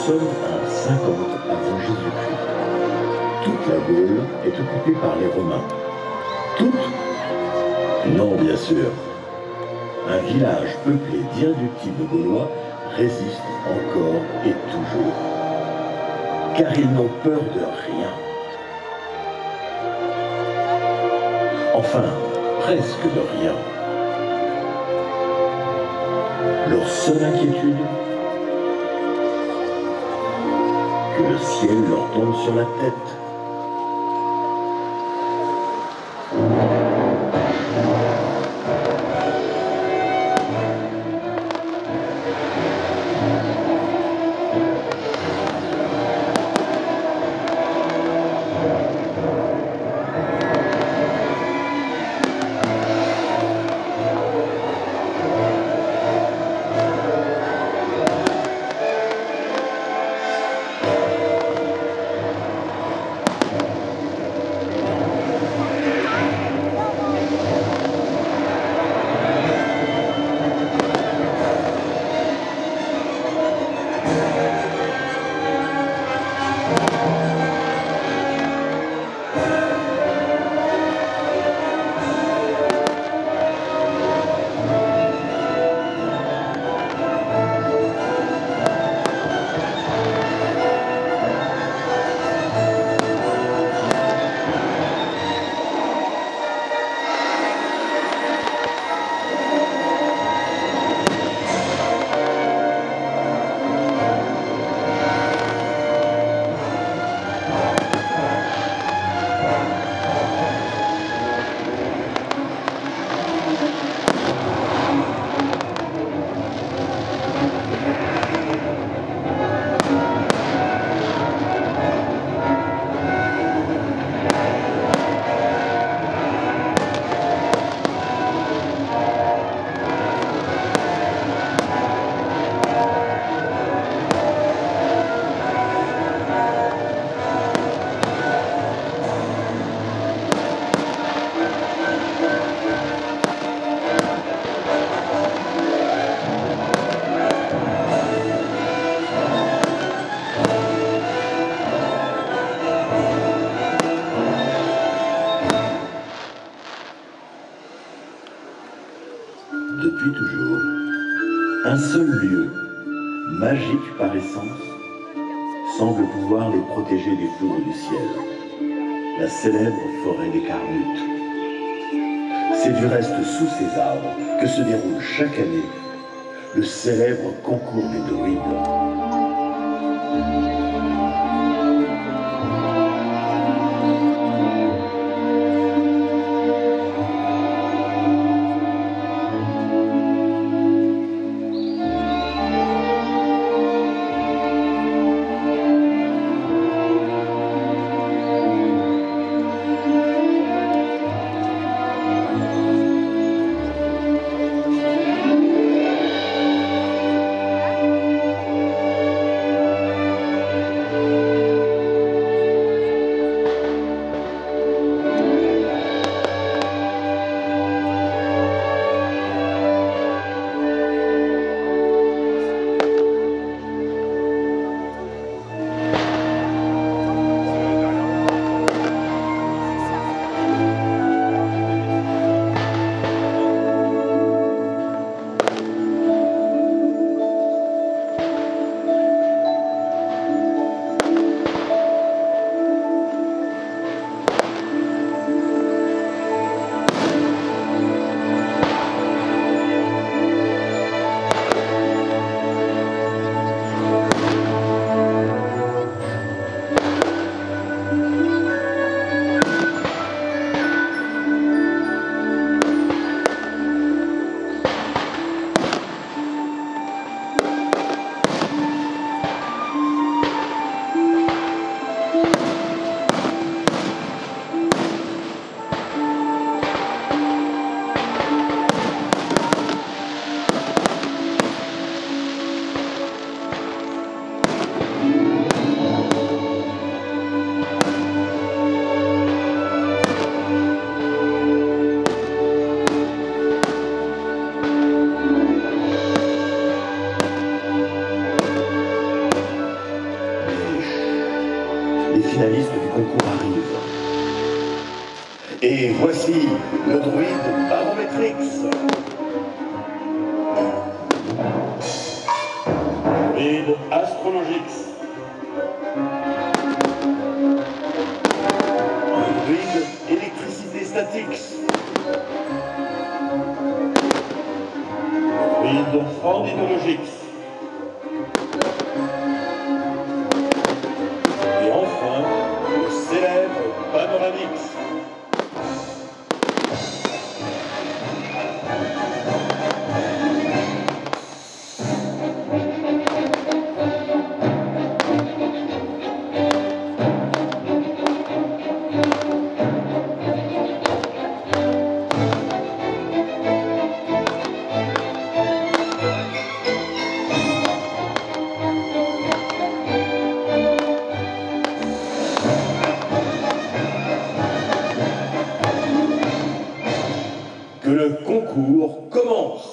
sommes à 50 avant Jésus-Christ. Toute la Gaule est occupée par les Romains. Toute? Non, bien sûr. Un village peuplé d'irréductibles Gaulois résiste encore et toujours. Car ils n'ont peur de rien. Enfin, presque de rien. Leur seule inquiétude, que le ciel leur tombe sur la tête. Depuis toujours, un seul lieu, magique par essence, semble pouvoir les protéger des foudres du ciel, la célèbre forêt des Carnutes. C'est du reste sous ces arbres que se déroule chaque année le célèbre concours des druides. Et voici le druide Barométrix. Druide Astrologix. Druide Électricité Statix. Druide Ornithologix. Et enfin, le célèbre Panoramix. Que le concours commence.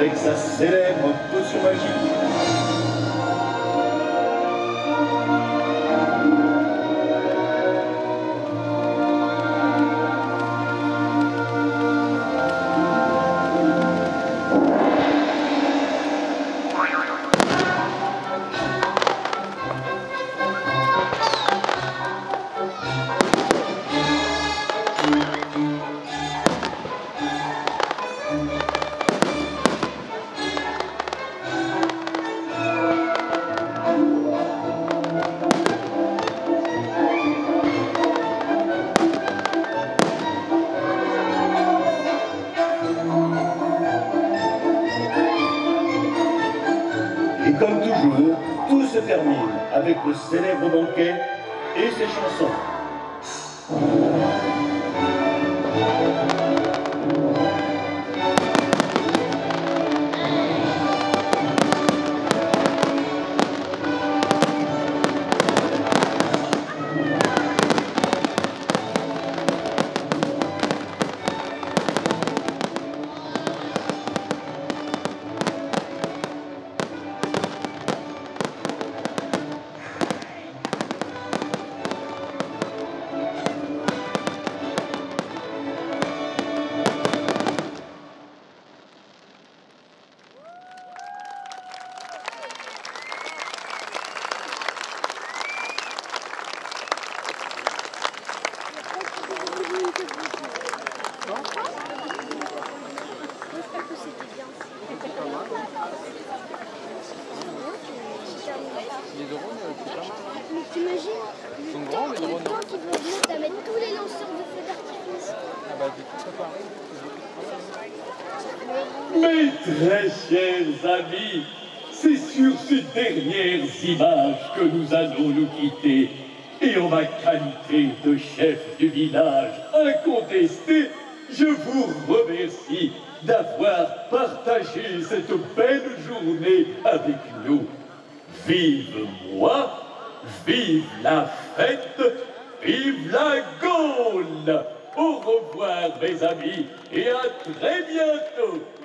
avec sa célèbre potion magique. Et comme toujours, tout se termine avec le célèbre banquet et ses chansons. Les drones, c'est pas mal. Mais t'imagines le temps qu'ils vont mettre à mettre tous les lanceurs de feux d'artifice. Ah bah, du coup, ça paraît. Mes très chers amis, c'est sur ces dernières images que nous allons nous quitter. Et en ma qualité de chef du village incontesté, je vous remercie d'avoir partagé cette belle journée avec nous. Vive moi, vive la fête, vive la Gaule! Au revoir mes amis et à très bientôt!